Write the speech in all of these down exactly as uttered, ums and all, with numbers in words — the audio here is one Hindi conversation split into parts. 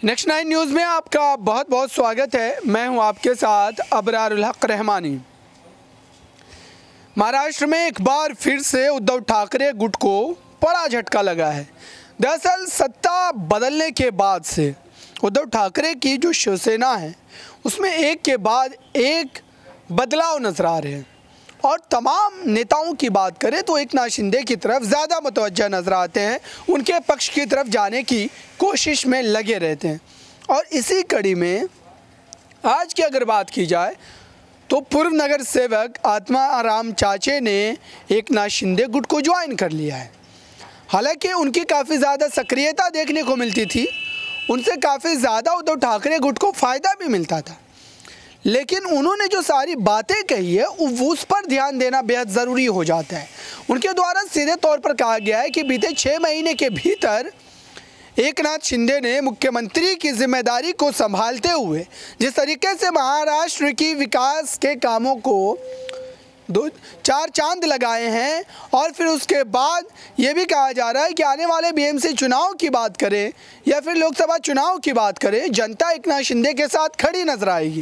नेक्स्ट नाइन न्यूज़ में आपका बहुत बहुत स्वागत है। मैं हूं आपके साथ अबरारुल हक रहमानी। महाराष्ट्र में एक बार फिर से उद्धव ठाकरे गुट को बड़ा झटका लगा है। दरअसल सत्ता बदलने के बाद से उद्धव ठाकरे की जो शिवसेना है उसमें एक के बाद एक बदलाव नजर आ रहे हैं और तमाम नेताओं की बात करें तो एकनाथ शिंदे की तरफ ज़्यादा मुतवज्जह नज़र आते हैं, उनके पक्ष की तरफ जाने की कोशिश में लगे रहते हैं। और इसी कड़ी में आज की अगर बात की जाए तो पूर्व नगर सेवक आत्माराम चाचे ने एकनाथ शिंदे गुट को ज्वाइन कर लिया है। हालांकि उनकी काफ़ी ज़्यादा सक्रियता देखने को मिलती थी, उनसे काफ़ी ज़्यादा उद्धव ठाकरे गुट को फ़ायदा भी मिलता था, लेकिन उन्होंने जो सारी बातें कही है उस पर ध्यान देना बेहद ज़रूरी हो जाता है। उनके द्वारा सीधे तौर पर कहा गया है कि बीते छः महीने के भीतर एकनाथ शिंदे ने मुख्यमंत्री की जिम्मेदारी को संभालते हुए जिस तरीके से महाराष्ट्र की विकास के कामों को दो चार चांद लगाए हैं, और फिर उसके बाद ये भी कहा जा रहा है कि आने वाले बीएमसी चुनाव की बात करें या फिर लोकसभा चुनाव की बात करें, जनता एकनाथ शिंदे के साथ खड़ी नजर आएगी।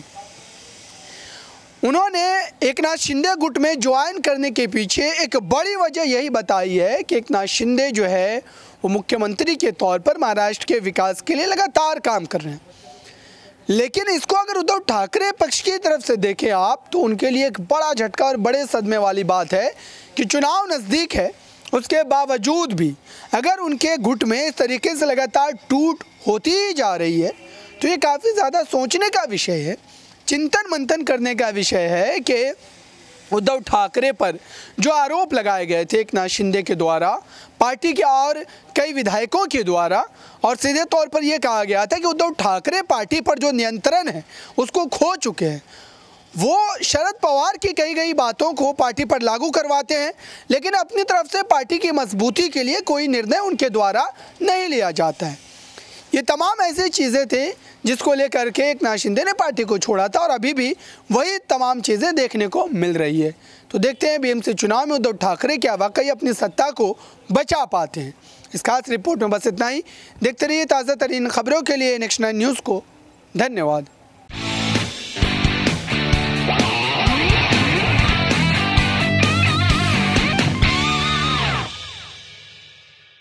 उन्होंने एकनाथ शिंदे गुट में ज्वाइन करने के पीछे एक बड़ी वजह यही बताई है कि एकनाथ शिंदे जो है वो मुख्यमंत्री के तौर पर महाराष्ट्र के विकास के लिए लगातार काम कर रहे हैं। लेकिन इसको अगर उद्धव ठाकरे पक्ष की तरफ से देखें आप तो उनके लिए एक बड़ा झटका और बड़े सदमे वाली बात है कि चुनाव नज़दीक है, उसके बावजूद भी अगर उनके गुट में इस तरीके से लगातार टूट होती ही जा रही है तो ये काफ़ी ज़्यादा सोचने का विषय है, चिंतन मंथन करने का विषय है कि उद्धव ठाकरे पर जो आरोप लगाए गए थे एकनाथ शिंदे के द्वारा, पार्टी के और कई विधायकों के द्वारा, और सीधे तौर पर यह कहा गया था कि उद्धव ठाकरे पार्टी पर जो नियंत्रण है उसको खो चुके हैं। वो शरद पवार की कही गई बातों को पार्टी पर लागू करवाते हैं, लेकिन अपनी तरफ से पार्टी की मजबूती के लिए कोई निर्णय उनके द्वारा नहीं लिया जाता है। ये तमाम ऐसी चीज़ें थे जिसको लेकर के एकनाथ शिंदे ने पार्टी को छोड़ा था और अभी भी वही तमाम चीज़ें देखने को मिल रही है। तो देखते हैं बीएमसी चुनाव में उद्धव ठाकरे क्या वाकई अपनी सत्ता को बचा पाते हैं। इस खास रिपोर्ट में बस इतना ही। देखते रहिए ताज़ा तरीन खबरों के लिए नेक्स्ट नाइन न्यूज़ को। धन्यवाद।